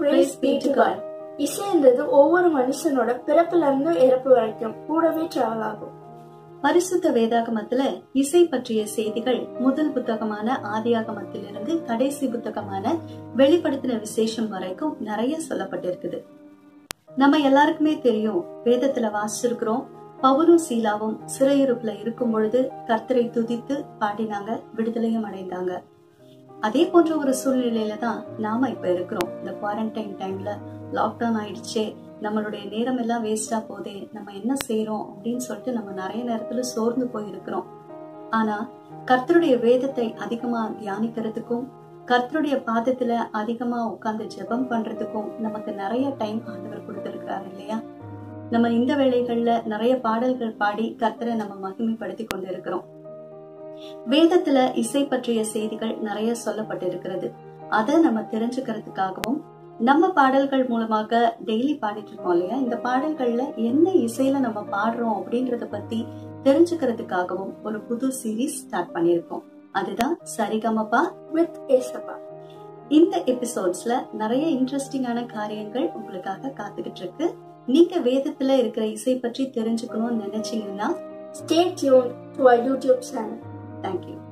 Praise be to God. இசைன்றது ஒவ்வொரு மனுஷனோட பிறப்புல இருந்து இறப்பு வரைக்கும் கூடவே டிராவல் ஆகும். பரிசுத்த வேதாகமத்துல இசை பற்றிய செய்திகள் முதல் புத்தகமான ஆதியாகமத்திலிருந்து கடைசி புத்தகமான வெளிப்படுத்தின விசேஷம் வரைக்கும் நிறைய சொல்லப்பட்டிருக்குது. நம்ம எல்லாருக்குமே தெரியும், வேதத்துல வாசிச்சிருக்கிறோம், பவுலும் சீலாவும் சிறையிருப்புல இருக்கும் பொழுது கர்த்தரை துதித்து பாடினாங்க, விடுதலையும் அடைந்தாங்க. அதே போன்ற ஒரு சூழ்நிலையில தான் நாம இப்ப இருக்கிறோம். இந்த குவாரண்டைன் டைம்ல லாக்டவுன் ஆயிடுச்சே, நம்மளுடைய நேரம் எல்லாம் வேஸ்டா போதே, நம்ம என்ன செய்யறோம் அப்படின்னு சொல்லிட்டு நம்ம நிறைய நேரத்துல சோர்ந்து போயிருக்கிறோம். ஆனா கர்த்தருடைய வேதத்தை அதிகமா தியானிக்கிறதுக்கும் கர்த்தருடைய பாதத்துல அதிகமா உட்கார்ந்து ஜெபம் பண்றதுக்கும் நமக்கு நிறைய டைம் ஆண்டவர் கொடுத்திருக்கிறாரு இல்லையா? நம்ம இந்த வேளைகள்ல நிறைய பாடல்கள் பாடி கர்த்தரை நம்ம மகிமைப்படுத்தி கொண்டு இருக்கிறோம். வேதத்துல இசை பற்றிய செய்திகள் நிறைய சொல்லப்பட்டிருக்கிறது. அதை நம்ம தெரிஞ்சுக்கிறதுக்காகவும் நம்ம பாடல்கள் மூலமாக டெய்லி பாடிட்டு இருக்கோம் இல்லையா, இந்த பாடல்கள்ல என்ன இசையில நம்ம பாடுறோம் அப்படின்றத பத்தி தெரிஞ்சுக்கிறதுக்காகவும் ஒரு புது சீரீஸ் ஸ்டார்ட் பண்ணிருக்கோம். அதுதான் சரிகமபா வித் ஏசப்பா. இந்த எபிசோட்ஸ்ல நிறைய இன்ட்ரெஸ்டிங்கான காரியங்கள் உங்களுக்காக காத்துக்கிட்டு இருக்கு. நீங்க வேதத்துல இருக்கிற இசை பற்றி தெரிஞ்சுக்கணும்னு நினைச்சீங்கன்னா stay tuned to our YouTube channel. Thank you.